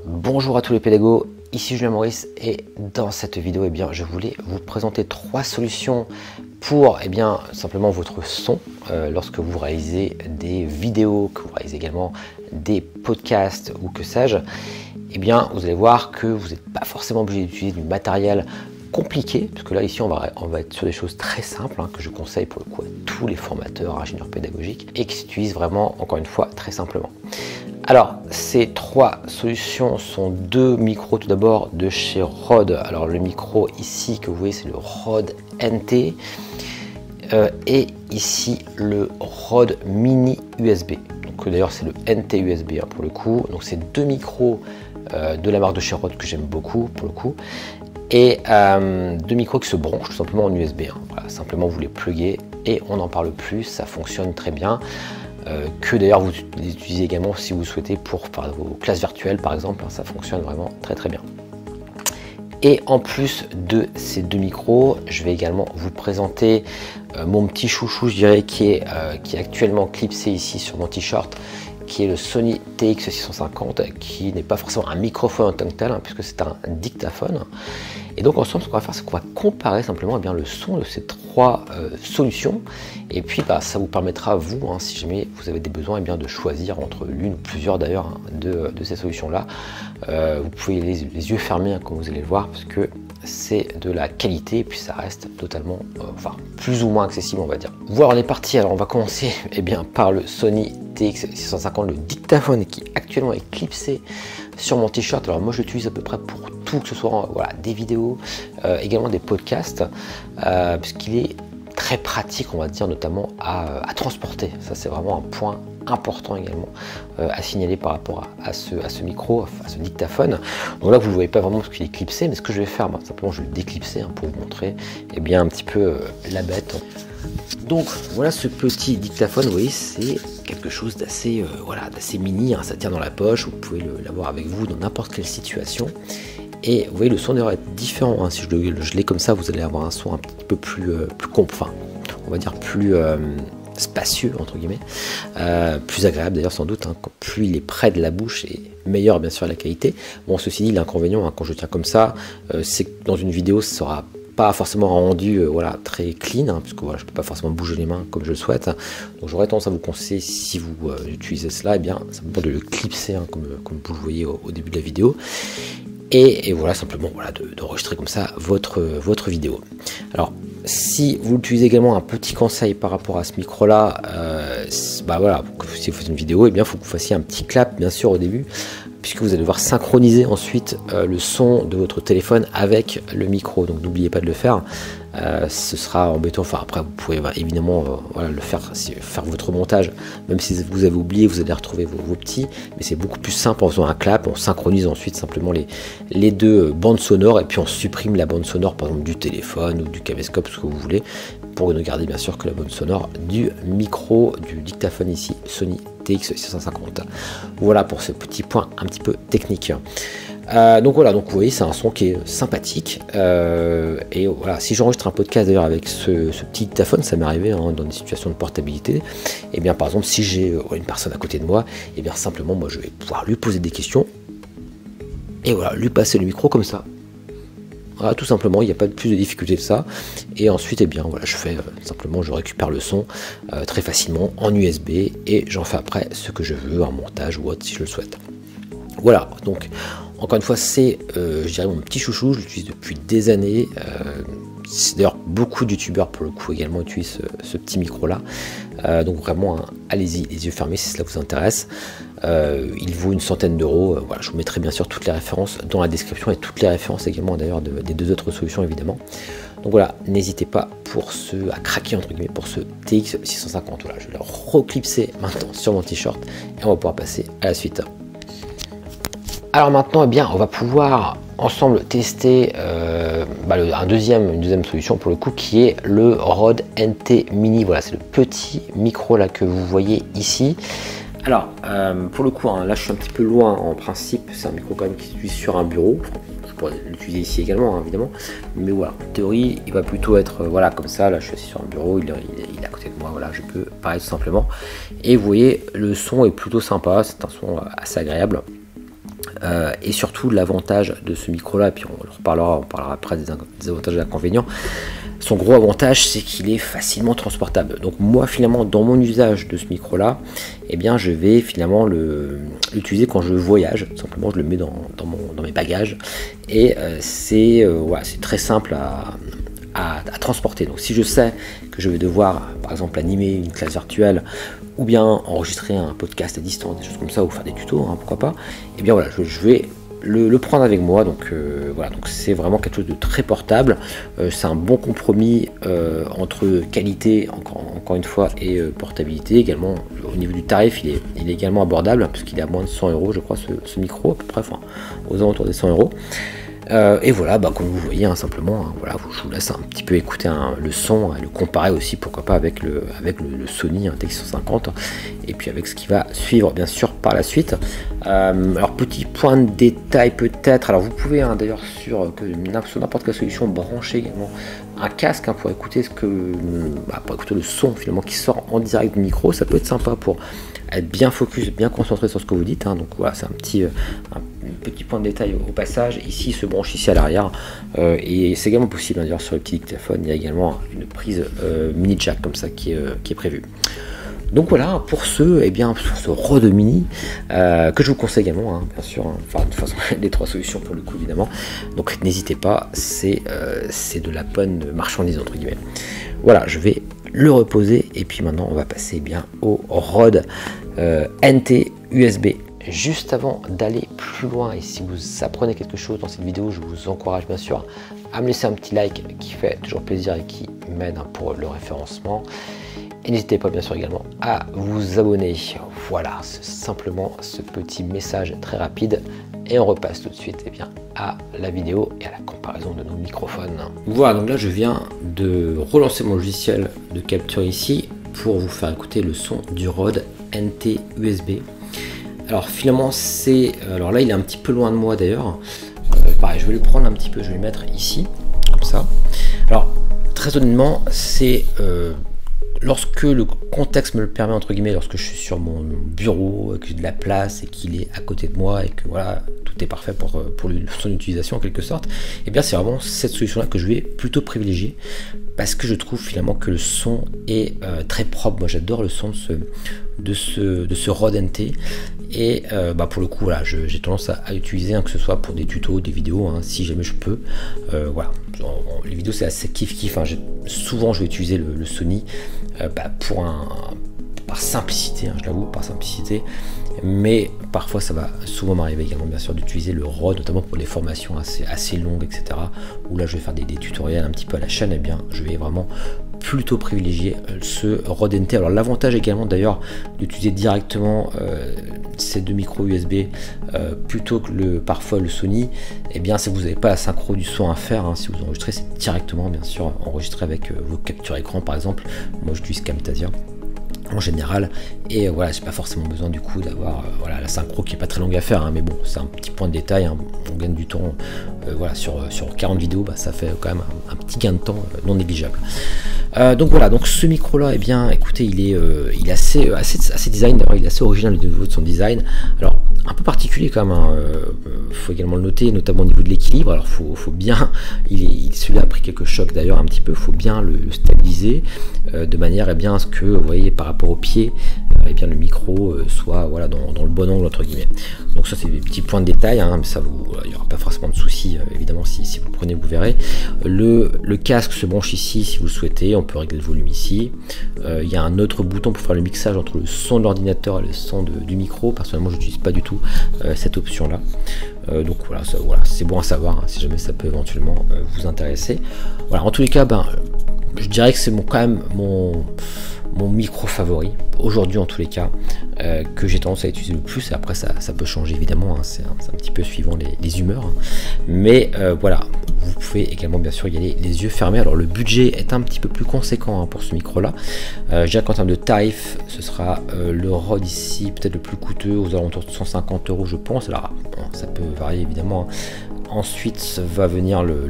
Bonjour à tous les pédagogues, ici Julien Maurice et dans cette vidéo je voulais vous présenter 3 solutions pour simplement votre son lorsque vous réalisez des vidéos, que vous réalisez également des podcasts ou que sais-je. Vous allez voir que vous n'êtes pas forcément obligé d'utiliser du matériel compliqué, parce que là ici on va être sur des choses très simples que je conseille pour le coup à tous les formateurs, ingénieurs pédagogiques et qui s'utilisent vraiment encore une fois très simplement. Alors ces 3 solutions sont 2 micros tout d'abord de chez Rode. Alors le micro ici que vous voyez c'est le Rode NT et ici le Rode Mini USB. Donc d'ailleurs c'est le NT USB pour le coup. Donc c'est 2 micros de la marque de chez Rode que j'aime beaucoup pour le coup. Et 2 micros qui se branchent tout simplement en USB. Voilà, simplement vous les pluguez et on n'en parle plus, ça fonctionne très bien. Que d'ailleurs vous les utilisez également si vous souhaitez pour vos classes virtuelles par exemple, ça fonctionne vraiment très bien. Et en plus de ces 2 micros, je vais également vous présenter mon petit chouchou, je dirais, qui est actuellement clipsé ici sur mon t-shirt, qui est le Sony TX650, qui n'est pas forcément un microphone en tant que tel, puisque c'est un dictaphone. Et donc ensemble, ce qu'on va faire, c'est qu'on va comparer simplement le son de ces 3 solutions. Et puis ça vous permettra, vous, si jamais vous avez des besoins, de choisir entre l'une ou plusieurs d'ailleurs de ces solutions-là. Vous pouvez les yeux fermés, comme vous allez le voir, parce que c'est de la qualité et puis ça reste totalement, plus ou moins accessible, on va dire. Voilà, on est parti. Alors on va commencer par le Sony TX650, le dictaphone qui actuellement est clipsé sur mon t-shirt. Alors moi je l'utilise à peu près pour tout, que ce soit des vidéos, également des podcasts, puisqu'il est très pratique, on va dire, notamment à transporter. Ça c'est vraiment un point important également à signaler par rapport à ce micro, à ce dictaphone. Donc là vous ne voyez pas vraiment parce qu'il est clipsé, mais ce que je vais faire, simplement je vais le déclipser pour vous montrer un petit peu la bête. Donc voilà ce petit dictaphone, vous voyez, c'est quelque chose d'assez d'assez mini, ça tient dans la poche, vous pouvez l'avoir avec vous dans n'importe quelle situation. Et vous voyez, le son d'ailleurs est différent, si je l'ai comme ça, vous allez avoir un son un petit peu plus on va dire plus spacieux entre guillemets, plus agréable d'ailleurs sans doute, plus il est près de la bouche et meilleure bien sûr la qualité. Bon, ceci dit, l'inconvénient quand je tiens comme ça, c'est que dans une vidéo ça sera pas forcément rendu très clean, puisque je peux pas forcément bouger les mains comme je le souhaite. Donc j'aurais tendance à vous conseiller, si vous utilisez cela, simplement de le clipser comme vous le voyez au début de la vidéo. Et voilà, simplement d'enregistrer comme ça votre vidéo. Alors si vous utilisez également, un petit conseil par rapport à ce micro là, si vous faites une vidéo, il faut que vous fassiez un petit clap bien sûr au début, puisque vous allez devoir synchroniser ensuite le son de votre téléphone avec le micro. Donc n'oubliez pas de le faire, ce sera embêtant. Après vous pouvez évidemment le faire votre montage, même si vous avez oublié, vous allez retrouver vos petits, mais c'est beaucoup plus simple en faisant un clap. On synchronise ensuite simplement les 2 bandes sonores et puis on supprime la bande sonore par exemple du téléphone ou du caméscope, ce que vous voulez, pour ne garder bien sûr que la bande sonore du micro du dictaphone ici Sony TX650. Voilà pour ce petit point un petit peu technique. Donc vous voyez, c'est un son qui est sympathique, et voilà, si j'enregistre un podcast d'ailleurs avec ce petit dictaphone, ça m'est arrivé dans des situations de portabilité, par exemple si j'ai une personne à côté de moi, simplement moi je vais pouvoir lui poser des questions et lui passer le micro comme ça. Voilà, tout simplement, il n'y a pas plus de difficulté que ça. Et ensuite, je fais simplement, je récupère le son très facilement en USB et j'en fais après ce que je veux, un montage ou autre si je le souhaite. Voilà, donc encore une fois, c'est je dirais mon petit chouchou, je l'utilise depuis des années. C'est d'ailleurs beaucoup de youtubeurs pour le coup également utilisent ce petit micro là. Donc vraiment, allez-y, les yeux fermés si cela vous intéresse. Il vaut une centaine d'euros. Je vous mettrai bien sûr toutes les références dans la description et toutes les références également d'ailleurs des 2 autres solutions évidemment. Donc voilà, n'hésitez pas à craquer entre guillemets pour ce TX650. Voilà, je vais le reclipser maintenant sur mon t-shirt et on va pouvoir passer à la suite. Alors maintenant, on va pouvoir ensemble tester une deuxième solution pour le coup, qui est le Rode NT Mini. Voilà, c'est le petit micro là que vous voyez ici. Alors pour le coup, là je suis un petit peu loin en principe, c'est un micro quand même qui s'utilise sur un bureau. Je pourrais l'utiliser ici également évidemment, mais voilà, en théorie il va plutôt être comme ça. Là je suis assis sur un bureau, il est à côté de moi, je peux parler tout simplement. Et vous voyez, le son est plutôt sympa, c'est un son assez agréable. Et surtout l'avantage de ce micro là, et puis on parlera après des avantages et des inconvénients. Son gros avantage, c'est qu'il est facilement transportable. Donc moi finalement dans mon usage de ce micro là, eh bien je vais finalement l'utiliser quand je voyage. Simplement je le mets dans mes bagages et c'est très simple à transporter. Donc si je sais que je vais devoir par exemple animer une classe virtuelle ou bien enregistrer un podcast à distance, des choses comme ça, ou faire des tutos, hein, pourquoi pas, et bien voilà, je vais le prendre avec moi. Donc voilà, donc c'est vraiment quelque chose de très portable. C'est un bon compromis entre qualité, encore une fois, et portabilité également. Au niveau du tarif, il est également abordable, puisqu'il est à moins de 100 €, je crois, ce micro, à peu près, enfin, aux alentours des 100 €. Et voilà, comme vous voyez, hein, simplement, hein, voilà, je vous laisse un petit peu écouter le son, et le comparer aussi, pourquoi pas, avec le Sony TX150, et puis avec ce qui va suivre, bien sûr, par la suite. Alors, petit point de détail peut-être, alors vous pouvez, hein, d'ailleurs, sur n'importe quelle solution, brancher également un casque, hein, pour écouter pour écouter le son, finalement, qui sort en direct du micro. Ça peut être sympa pour être bien focus, bien concentré sur ce que vous dites, hein. Donc voilà, c'est un petit point de détail au passage. Ici, il se branche ici à l'arrière, et c'est également possible, hein, d'ailleurs sur le petit dictaphone, il y a également une prise mini jack comme ça qui est prévue. Donc voilà, pour ce Rode Mini, que je vous conseille également, hein, bien sûr, hein, enfin de toute façon les trois solutions pour le coup évidemment, donc n'hésitez pas, c'est de la bonne marchandise entre guillemets. Voilà, je vais le reposer et puis maintenant on va passer bien au Rode NT USB. Juste avant d'aller plus loin, et si vous apprenez quelque chose dans cette vidéo, je vous encourage bien sûr à me laisser un petit like qui fait toujours plaisir et qui m'aide pour le référencement. Et n'hésitez pas bien sûr également à vous abonner. Voilà, c'est simplement ce petit message très rapide. Et on repasse tout de suite à la vidéo et à la comparaison de nos microphones. Voilà, donc là je viens de relancer mon logiciel de capture ici pour vous faire écouter le son du Rode NT USB. Alors finalement alors là il est un petit peu loin de moi d'ailleurs. Pareil, je vais le prendre un petit peu, je vais le mettre ici, comme ça. Alors très honnêtement, c'est lorsque le contexte me le permet, entre guillemets, lorsque je suis sur mon bureau, que j'ai de la place et qu'il est à côté de moi et que voilà, tout est parfait pour son utilisation en quelque sorte, et bien c'est vraiment cette solution là que je vais plutôt privilégier, parce que je trouve finalement que le son est très propre. Moi j'adore le son de ce Rode NT, et pour le coup voilà, j'ai tendance à utiliser, hein, que ce soit pour des tutos, des vidéos, hein, si jamais je peux. Voilà, les vidéos c'est assez kiff, hein, souvent je vais utiliser le Sony par simplicité, hein, je l'avoue, par simplicité, mais parfois ça va souvent m'arriver également bien sûr d'utiliser le Rode, notamment pour les formations assez longues, etc., où là je vais faire des tutoriels un petit peu à la chaîne. Et bien je vais vraiment plutôt privilégier ce Rode NT. Alors l'avantage également d'ailleurs d'utiliser directement ces deux micros USB plutôt que parfois le Sony, et bien c'est que vous n'avez pas la synchro du son à faire, hein. Si vous enregistrez, c'est directement bien sûr enregistré avec vos captures écran par exemple. Moi j'utilise Camtasia en général, et voilà, j'ai pas forcément besoin du coup d'avoir la synchro qui est pas très longue à faire, hein, mais bon, c'est un petit point de détail, hein, on gagne du temps, voilà, sur 40 vidéos, ça fait quand même un petit gain de temps non négligeable. Donc voilà, donc ce micro là, et bien écoutez, il est assez design, d'ailleurs il est assez original au niveau de son design. Alors un peu particulier quand même, hein, faut également le noter, notamment au niveau de l'équilibre. Alors faut bien, celui-là a pris quelques chocs d'ailleurs un petit peu, faut bien le stabiliser de manière à ce que vous voyez par rapport au pied, et bien le micro soit voilà dans le bon angle entre guillemets. Donc ça c'est des petits points de détail, hein, mais ça il n'y aura pas forcément de soucis évidemment si vous le prenez, vous verrez. Le casque se branche ici si vous le souhaitez, on peut régler le volume ici. Il y a un autre bouton pour faire le mixage entre le son de l'ordinateur et le son du micro. Personnellement je n'utilise pas du tout cette option là, donc voilà, c'est bon à savoir, hein, si jamais ça peut éventuellement vous intéresser. Voilà, en tous les cas, je dirais que c'est quand même mon micro favori aujourd'hui en tous les cas, que j'ai tendance à utiliser le plus. Et après ça peut changer évidemment, hein, c'est un petit peu suivant les humeurs, hein. Mais voilà, vous pouvez également bien sûr y aller les yeux fermés. Alors le budget est un petit peu plus conséquent, hein, pour ce micro là. Je dirais qu'en termes de tarif, ce sera le Rode ici peut-être le plus coûteux, aux alentours de 150 € je pense. Alors bon, ça peut varier évidemment, hein. Ensuite va venir le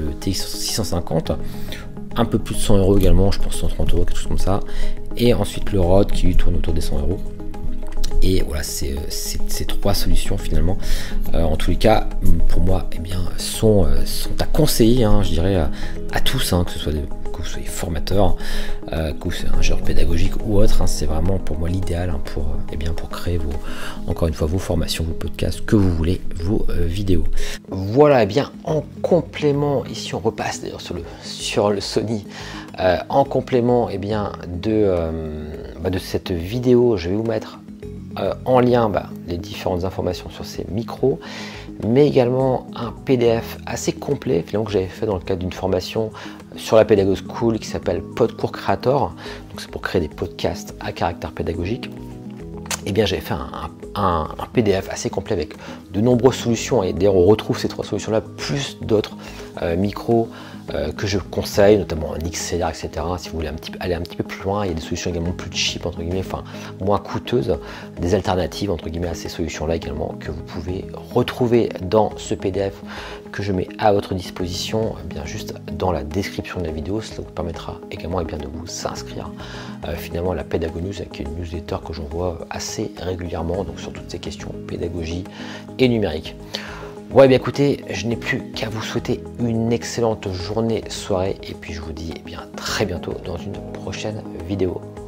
TX650, un peu plus de 100 € également, je pense 130 €, quelque chose comme ça. Et ensuite le Rode qui lui tourne autour des 100 €. Et voilà, ces trois solutions finalement, en tous les cas, pour moi, eh bien, sont à conseiller, hein, je dirais, à tous, hein, que ce soit que vous soyez formateur, que vous soyez ingénieur pédagogique ou autre, hein, c'est vraiment pour moi l'idéal, hein, pour créer encore une fois vos formations, vos podcasts, que vous voulez, vos vidéos. Voilà, et bien en complément, ici on repasse d'ailleurs sur le Sony, en complément bien, de cette vidéo, je vais vous mettre en lien les différentes informations sur ces micros, mais également un PDF assez complet finalement que j'avais fait dans le cadre d'une formation sur la Pedago School qui s'appelle Podcours Creator. Donc c'est pour créer des podcasts à caractère pédagogique. Et bien j'avais fait un PDF assez complet avec de nombreuses solutions, et d'ailleurs on retrouve ces trois solutions là plus d'autres micros que je conseille, notamment un XLR, etc. Si vous voulez aller un petit peu plus loin, il y a des solutions également plus cheap, entre guillemets, enfin moins coûteuses, des alternatives entre guillemets à ces solutions là également, que vous pouvez retrouver dans ce PDF que je mets à votre disposition, bien juste dans la description de la vidéo. Cela vous permettra également de vous inscrire finalement à la Pedago News, qui est une newsletter que j'envoie assez régulièrement, donc sur toutes ces questions pédagogie et numérique. Ouais, bien écoutez, je n'ai plus qu'à vous souhaiter une excellente journée, soirée, et puis je vous dis très bientôt dans une prochaine vidéo.